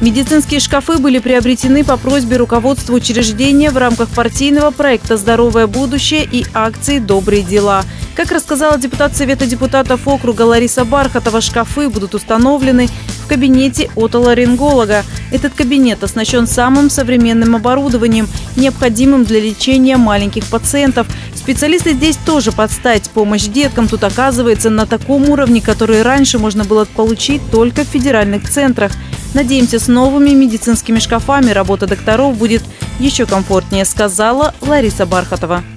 Медицинские шкафы были приобретены по просьбе руководства учреждения в рамках партийного проекта «Здоровое будущее» и акции «Добрые дела». Как рассказала депутат Совета депутатов округа Лариса Бархатова, шкафы будут установлены в кабинете отоларинголога. Этот кабинет оснащен самым современным оборудованием, необходимым для лечения маленьких пациентов. Специалисты здесь тоже под стать. Помощь деткам тут оказывается на таком уровне, который раньше можно было получить только в федеральных центрах. Надеемся, с новыми медицинскими шкафами работа докторов будет еще комфортнее, сказала Лариса Бархатова.